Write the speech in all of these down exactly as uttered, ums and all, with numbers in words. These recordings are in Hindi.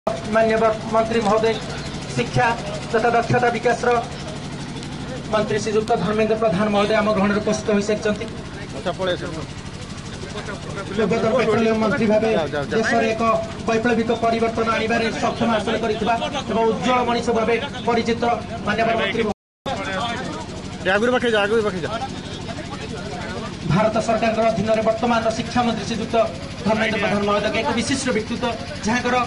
मान्यवर मंत्री महोदय शिक्षा तथा दक्षता विकास मंत्री श्रीजुक्त धर्मेन्द्र प्रधान महोदय आम ग्रहण उपस्थित हो सारी पेट्रोलियम मंत्री भाव देश एक वैप्लविक परिवर्तन आने सक्षम हासिल कर उज्जवल मनीष भाव परिचित मान्यवर मंत्री भारत सरकार अधीन वर्तमान शिक्षा मंत्री श्रीजुक्त धर्मेन्द्र प्रधान महोदय एक विशिष्ट व्यक्तित्व जहाँ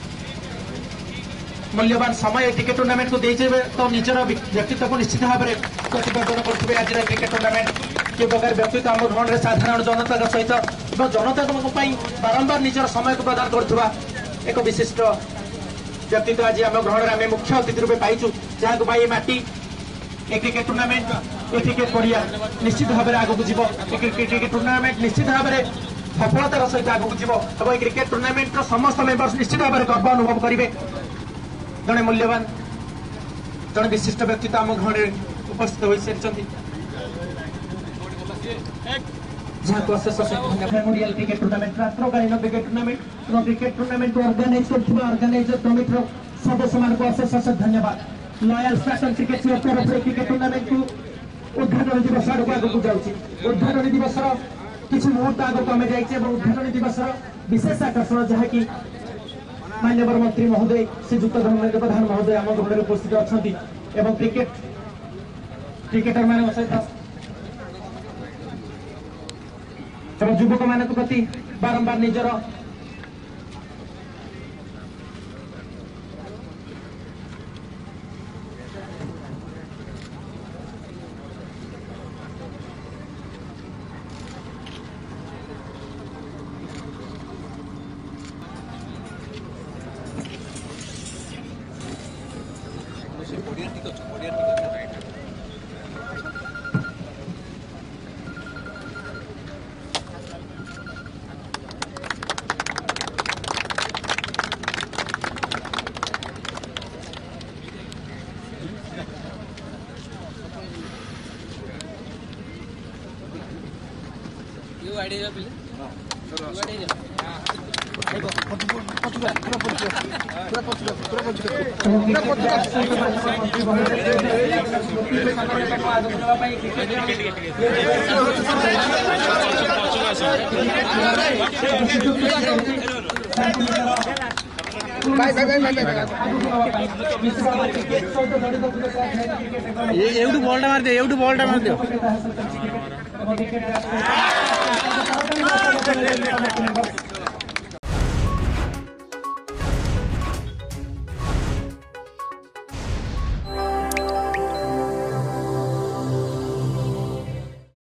मूल्यवान समय क्रिकेट टूर्नामेंट को देते तो निजर व्यक्तित्व को निश्चित भाव में प्रतिपादन करेंगे। आज क्रिकेट टूर्नामेंट कि प्रकार व्यक्तित्व आम ग्रहण साधारण जनता सहित जनता बारंबार निजर समय को प्रदान करुवा एक विशिष्ट व्यक्तित्व आज आम ग्रहण आम मुख्य अतिथि रूप पाइचु जहाँ ये माटी ए क्रिकेट टूर्नामेंट ए क्रिकेट पड़िया निश्चित भाव में आगक जीव क्रिकेट टूर्नामेंट निश्चित भाव में सफलतार सहित आगक जीव और क्रिकेट टूर्नामेंट समस्त मेम्बर्स निश्चित भाव में गर्व अनुभव करेंगे। जड़े मूल्यवान जड़े विशिष्ट व्यक्तित्व आम ग्रहण उपस्थित हो सारी मेमोरियल क्रिकेट टूर्नामेंट राष्ट्रकालीन क्रिकेट टूर्नामेंट क्रिकेट टूर्नामेंट को ऑर्गेनाइज कर ऑर्गेनाइजर कमिटी सदस्य मान को अशेष अशेष धन्यवाद। लॉयल स्टार्टन क्रिकेट क्लब तरफ क्रिकेट टूर्नामेंट को उद्घाटन दिवस आड़ आगे जाऊँगी उद्घाटन दिवस किसी मुहूर्त आगे आम जाइए उद्घाटन दिवस विशेष आकर्षण जहाँकि मान्यवर मंत्री महोदय श्रीजुक्त धर्मेन्द्र प्रधान महोदय आम गृह उपस्थित अच्छा क्रिकेट क्रिकेटर मान सहित युवक मान प्रति बारंबार निजर एवढू बॉल मार दे एवढू बॉल मार दे।